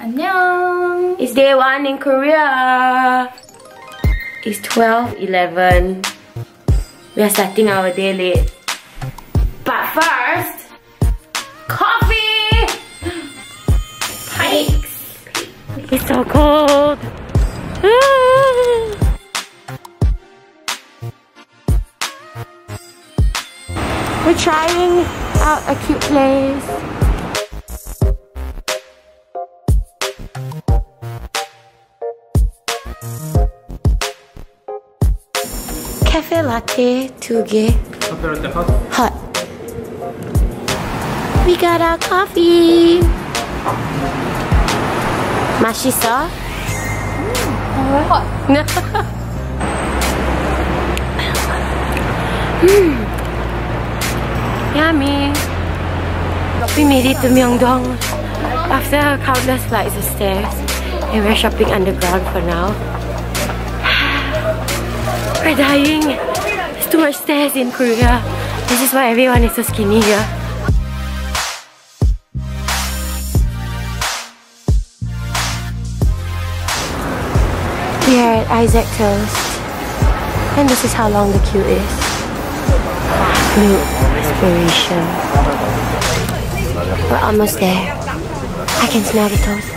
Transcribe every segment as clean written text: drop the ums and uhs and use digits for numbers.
안녕. It's day 1 in Korea. It's 12:11. We are starting our day late. But first, coffee! Pikes! It's so cold. We're trying out a cute place. Cafe latte, 2개. Hot. We got our coffee. 맛있어? Hot. Yummy. We made it to Myeongdong after countless flights of stairs, and we're shopping underground for now. We're dying. There's too much stairs in Korea. This is why everyone is so skinny here. We are at Isaac Toast, and this is how long the queue is. New inspiration. We're almost there. I can smell the toast.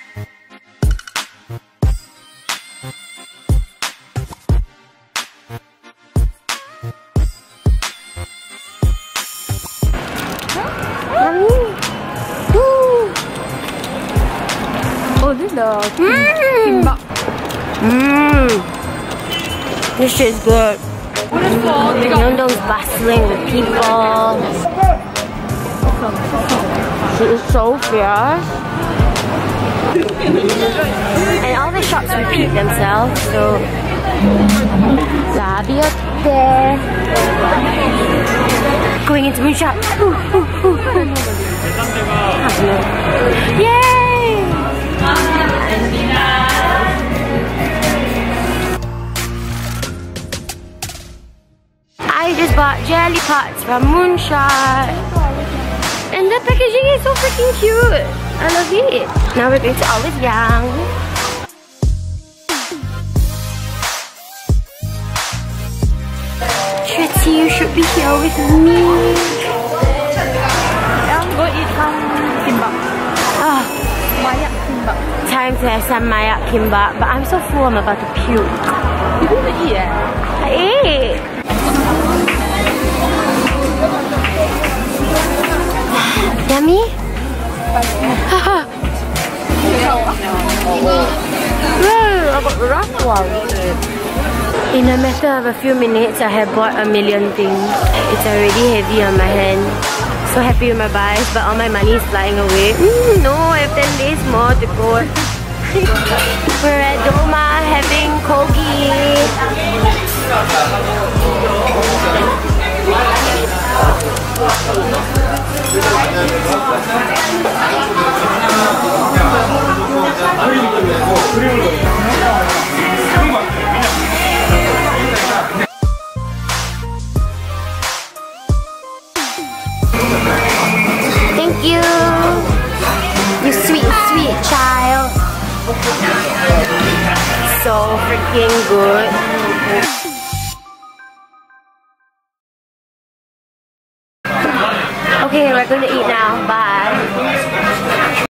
Oh, this is the kimbap. This shit is good. Myeongdong is bustling with people. She is so fierce. And all the shops repeat themselves, so 라비어테. Going into moon shop. Yay! I just bought jelly pots from Moonshot, and the packaging is so freaking cute. I love it. Now we're going to Always Young. Shretty, you should be here with me. I'm going to eat some kimbap. Oh, Mayak kimbap. time to have some mayak kimbap, but I'm so full I'm about to puke. You didn't eat eh? I ate. Yummy? I got the rough one. In a matter of a few minutes, I have bought a million things. It's already heavy on my hand. So happy with my buys, but all my money is flying away. No, I have 10 days more to go. We're at Doma having kogi. Thank you, you sweet, sweet child. So freaking good. Okay, we're going to eat now. Bye.